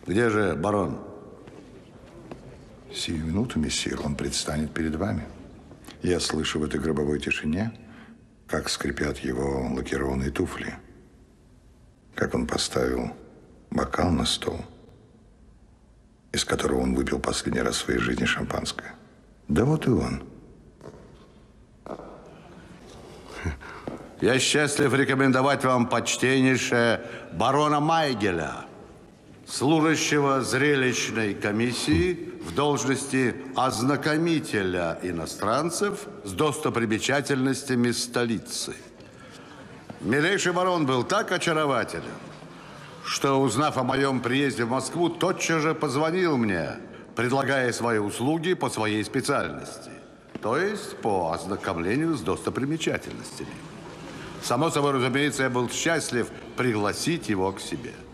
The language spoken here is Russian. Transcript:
Где же барон? Сию минуту, мессир, он предстанет перед вами. Я слышу в этой гробовой тишине, как скрипят его лакированные туфли, как он поставил бокал на стол, из которого он выпил последний раз в своей жизни шампанское. Да вот и он. Я счастлив рекомендовать вам почтеннейшее барона Майгеля, служащего зрелищной комиссии в должности ознакомителя иностранцев с достопримечательностями столицы. Милейший барон был так очарователен, что, узнав о моем приезде в Москву, тотчас же позвонил мне, предлагая свои услуги по своей специальности, то есть по ознакомлению с достопримечательностями. Само собой, разумеется, я был счастлив пригласить его к себе.